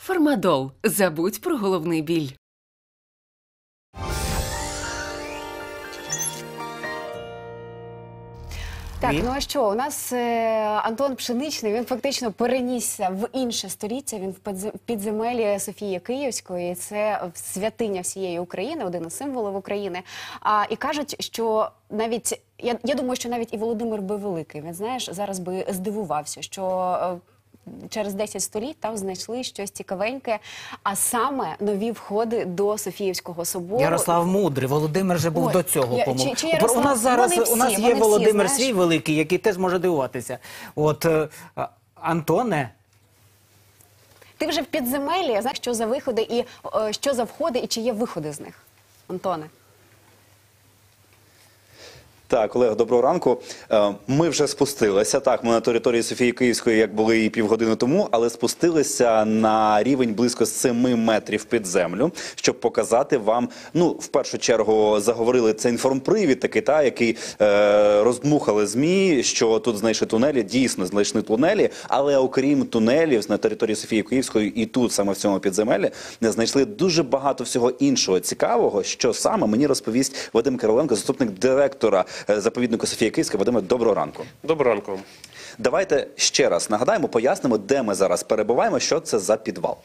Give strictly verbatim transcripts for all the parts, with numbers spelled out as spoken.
Фармадол. Забудь про головний біль. Так, ну а що, у нас е, Антон Пшеничний, він фактично перенісся в інше століття, він в підземелі Софії Київської, це святиня всієї України, один із символів України. А, і кажуть, що навіть, я, я думаю, що навіть і Володимир би Великий, він, знаєш, зараз би здивувався, що е, через десять століть там знайшли щось цікавеньке, а саме нові входи до Софіївського собору. Ярослав Мудрий, Володимир же був Ой, до цього. я, помог. чи, чи Ярослав, у нас зараз вони всі, у нас є вони Володимир всі, свій великий, який теж може дивуватися. От е, Антоне. Ти вже в підземелі, знаєш, що за виходи і е, що за входи і чи є виходи з них, Антоне? Так, Олег, доброго ранку. Ми вже спустилися, так, ми на території Софії Київської, як були і півгодини тому, але спустилися на рівень близько семи метрів під землю, щоб показати вам, ну, в першу чергу, заговорили, це інформпривід такий, та, який е, роздмухали ЗМІ, що тут знайшли тунелі, дійсно знайшли тунелі, але окрім тунелів на території Софії Київської і тут, саме в цьому підземелі, знайшли дуже багато всього іншого цікавого, що саме мені розповість Вадим Кириленко, заступник директора заповіднику Софія Київська. Вадиме, доброго ранку. Доброго ранку. Давайте ще раз нагадаємо, пояснимо, де ми зараз перебуваємо, що це за підвал.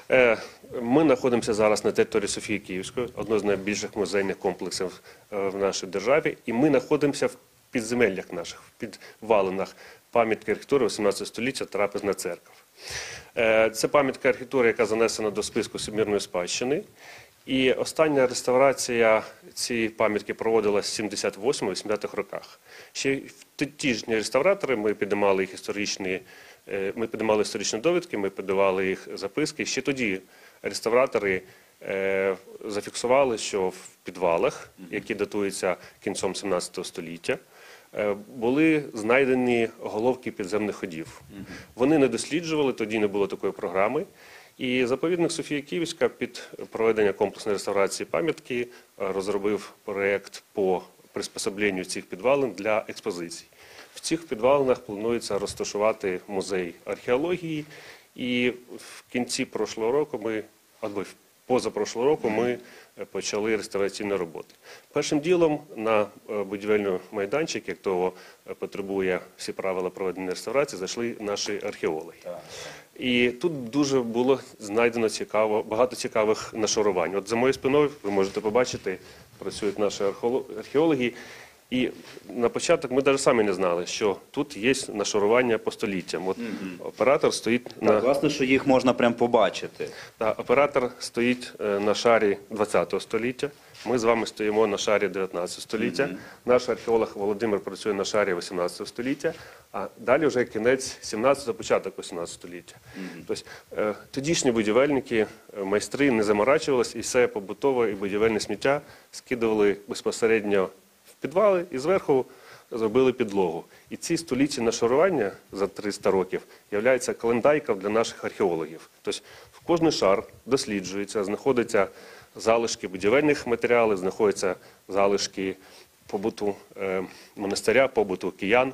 Ми знаходимося зараз на території Софії Київської, одного з найбільших музейних комплексів в нашій державі, і ми знаходимося в підземеллях наших, в підвалинах пам'ятки архітектури вісімнадцятого століття Трапезна церква. Це пам'ятка архітектури, яка занесена до списку всемирної спадщини. І остання реставрація цієї пам'ятки проводилася в сімдесят восьмих - вісімдесятих роках. Ще в ті ж реставратори, ми піднімали їх історичні, ми піднімали історичні довідки, ми піднімали їх записки. Ще тоді реставратори е, зафіксували, що в підвалах, які датуються кінцем сімнадцятого століття, е, були знайдені головки підземних ходів. Вони не досліджували, тоді не було такої програми. І заповідник Софія Київська під проведення комплексної реставрації пам'ятки розробив проєкт по приспособленню цих підвалин для експозицій. В цих підвалинах планується розташувати музей археології, і в кінці прошлого року ми, або позапрошлого року ми почали реставраційні роботи. Першим ділом на будівельний майданчик, як того потребує всі правила проведення реставрації, зайшли наші археологи. І тут дуже було знайдено цікаво, багато цікавих нашарувань. От за моєю спиною, ви можете побачити, працюють наші археологи. І на початок ми навіть самі не знали, що тут є нашарування по століттям. От mm-hmm. оператор стоїть так, на... власне, що їх можна прям побачити. Так, оператор стоїть на шарі двадцятого століття, ми з вами стоїмо на шарі дев'ятнадцятого століття, mm-hmm. наш археолог Володимир працює на шарі вісімнадцятого століття, а далі вже кінець сімнадцятого, початок вісімнадцятого століття. Mm-hmm. Тобто, е, тодішні будівельники, майстри не заморачувалися і все побутове і будівельне сміття скидували безпосередньо підвали і зверху зробили підлогу. І ці столітні нашарування за триста років являються календариком для наших археологів. Тобто в кожний шар досліджується, знаходяться залишки будівельних матеріалів, знаходяться залишки побуту е, монастиря, побуту киян,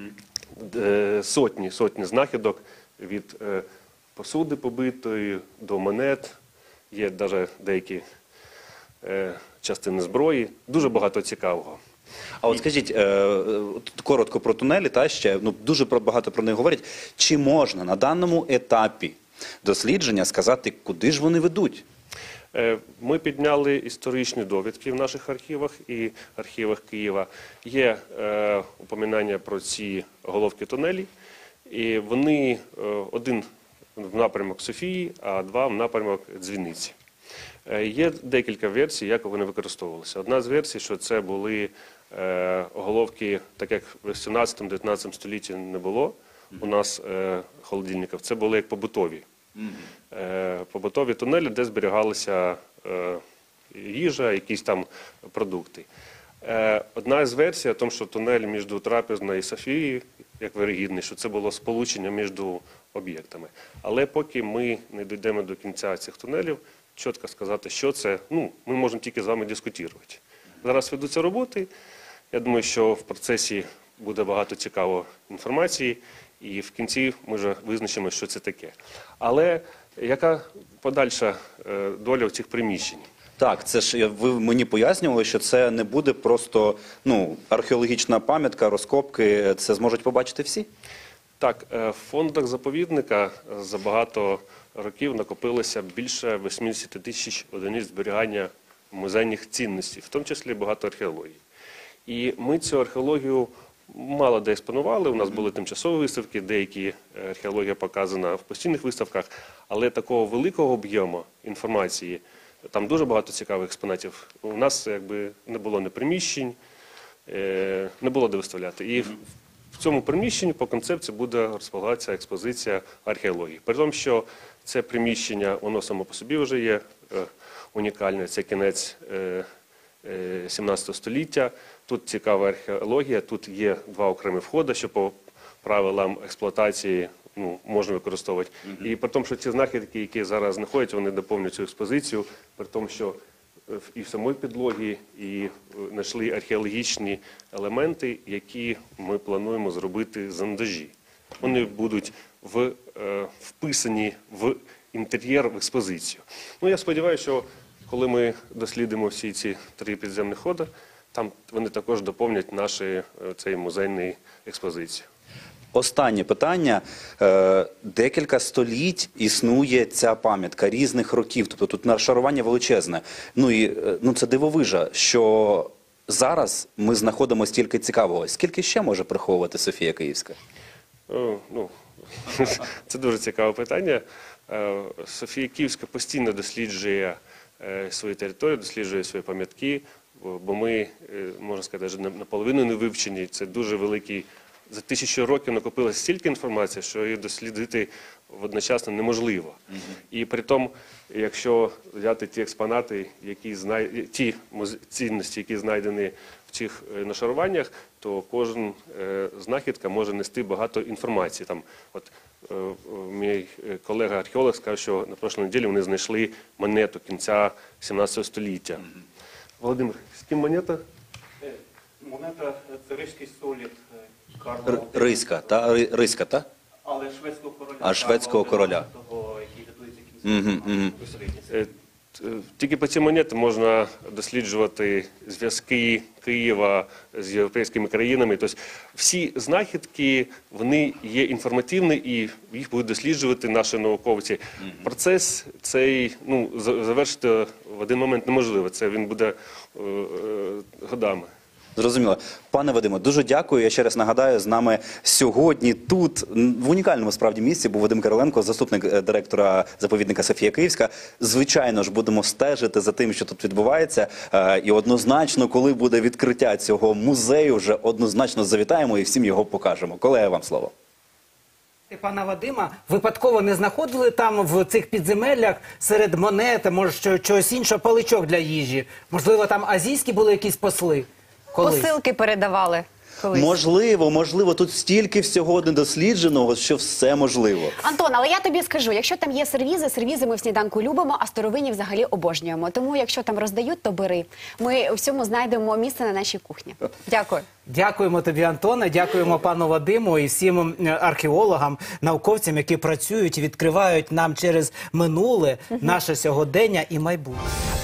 е, сотні, сотні знахідок від е, посуди побитої до монет, є навіть деякі е, частини зброї, дуже багато цікавого. А от скажіть, е, коротко про тунелі, та ще, ну, дуже багато про них говорять. Чи можна на даному етапі дослідження сказати, куди ж вони ведуть? Е, ми підняли історичні довідки в наших архівах і архівах Києва. Є е, упоминання про ці головки тунелі, і вони е, один в напрямок Софії, а два в напрямок Дзвіниці. Є декілька версій, як вони використовувалися. Одна з версій, що це були е, головки, так як в вісімнадцятому - дев'ятнадцятому столітті не було у нас е, холодильників, це були як побутові. Е, побутові тунелі, де зберігалася е, їжа, якісь там продукти. Е, одна з версій, тому що тунель між Трапезною і Софією, як вирогідний, що це було сполучення між об'єктами. Але поки ми не дійдемо до кінця цих тунелів, чітко сказати, що це, ну, ми можемо тільки з вами дискутувати. Зараз ведуться роботи, я думаю, що в процесі буде багато цікавої інформації, і в кінці ми вже визначимо, що це таке. Але яка подальша е, доля цих приміщень? Так, це ж ви мені пояснювали, що це не буде просто ну археологічна пам'ятка, розкопки. Це зможуть побачити всі. Так, е, в фондах заповідника за багато років накопилося більше вісімдесят тисяч одиниць зберігання музейних цінностей, в тому числі багато археології. І ми цю археологію мало де експонували. У нас були тимчасові виставки, деякі археологія показана в постійних виставках, але такого великого об'єму інформації, там дуже багато цікавих експонатів, у нас якби не було ні приміщень, не було де виставляти. І в цьому приміщенні по концепції буде розполагатися експозиція археології. При тому, що це приміщення, воно само по собі вже є унікальне, це кінець сімнадцятого століття, тут цікава археологія, тут є два окремі входи, що по правилам експлуатації ну, можна використовувати. Mm-hmm. І при тому, що ці знахідки, які зараз знаходяться, вони доповнюють цю експозицію, при тому, що і в самій підлогі, і знайшли археологічні елементи, які ми плануємо зробити зондажі. Вони будуть в, е, вписані в інтер'єр, в експозицію. Ну, я сподіваюся, що коли ми дослідимо всі ці три підземні ходи, там вони також доповнять наші цей музейний експозицію. Останнє питання. Е, Декілька століть існує ця пам'ятка різних років, тобто тут нашарування величезне. Ну і е, ну це дивовижа, що зараз ми знаходимо стільки цікавого. Скільки ще може приховувати Софія Київська? О, ну, це дуже цікаве питання. Е, Софія Київська постійно досліджує е, свою територію, досліджує свої пам'ятки, бо ми, е, можна сказати, наполовину не вивчені. Це дуже великий. За тисячу років накопилось стільки інформації, що її дослідити одночасно неможливо. Mm-hmm. І при тому, якщо взяти ті експонати, які знай... ті цінності, які знайдені в цих нашаруваннях, то кожен е, знахідка може нести багато інформації. Там, от, е, мій колега-археолог сказав, що на прошлій неділі вони знайшли монету кінця сімнадцятого століття. Mm-hmm. Володимир, з ким монета? Монета – це ризький століт Карла Р- Риська, та? Ри- Риська, та? але шведського короля. А, шведського короля. Того, який датується якимось Мгм, мгм. Е, т- е, Тільки по цій монеті можна досліджувати зв'язки Києва з європейськими країнами. Тобто всі знахідки, вони є інформативні і їх будуть досліджувати наші науковці. Процес цей ну, за- завершити в один момент неможливо. Це він буде е, е, годами. Зрозуміло. Пане Вадиме, дуже дякую. Я ще раз нагадаю, з нами сьогодні тут, в унікальному справді місці, був Вадим Кириленко, заступник е, директора заповідника Софія Київська. Звичайно ж, будемо стежити за тим, що тут відбувається. Е, І однозначно, коли буде відкриття цього музею, вже однозначно завітаємо і всім його покажемо. Колеги, вам слово. Пана Вадима випадково не знаходили там в цих підземеллях серед монет, може що, чогось іншого, паличок для їжі? Можливо, там азійські були якісь посли? Колись? Посилки передавали колись. Можливо, можливо, тут стільки всього недослідженого, що все можливо. Антон, але я тобі скажу, якщо там є сервізи, сервізи ми в сніданку любимо, а старовинні взагалі обожнюємо. Тому якщо там роздають, то бери. Ми у всьому знайдемо місце на нашій кухні. Дякую. Дякуємо тобі, Антоне, дякуємо пану Вадиму і всім е, археологам, науковцям, які працюють і відкривають нам через минуле наше сьогодення і майбутнє.